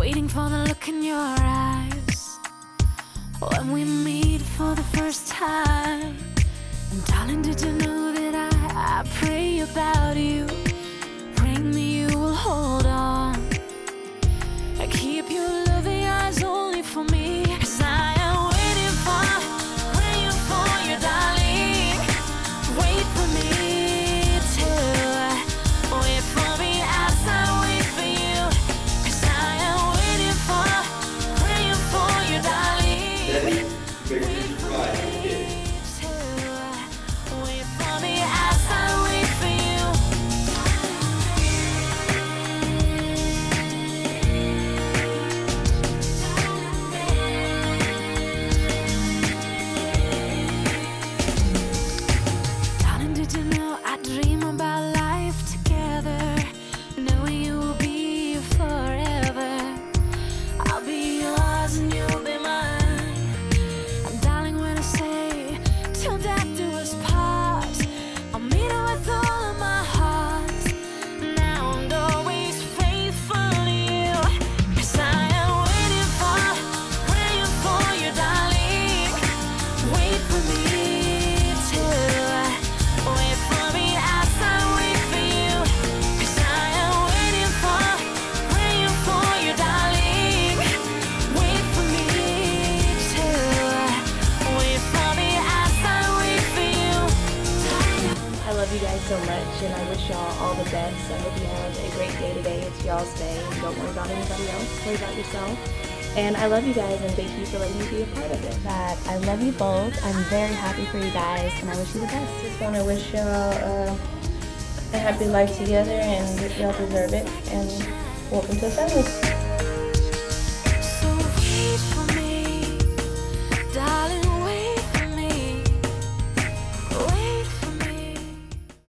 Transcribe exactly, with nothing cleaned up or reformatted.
waiting for the look in your eyes when we meet for the first time. And darling, did you know that I, I pray about you, praying that you will hold on. I keep your loving eyes only for me, 'cause I am waiting for, praying for you, darling. Wait for me to, wait for me as I wait for you, 'cause I am waiting for, praying for you, darling. Neri, Wait for me to, wait for me as I wait for you. Darling, did you know I dream about life together, knowing you will be forever. I'll be yours and you'll be mine. And darling, when I say till death do us part, I'll mean it with all of my heart. Now and always faithful to you, 'cause I am waiting for, praying for you, darling. Wait for me to, wait for me as I wait for you, 'cause I am waiting for, praying for you, darling. Wait for me to, wait for me as I wait for you. I love you guys so much, and I wish y'all all the best. I hope you have a great day today. It's y'all's day, and don't worry about anybody else. Worry about yourself. And I love you guys, and thank you for letting me be a part of it. That I love you both. I'm very happy for you guys, and I wish you the best. Just want to wish y'all uh, a happy life together, and y'all deserve it. And welcome to the family.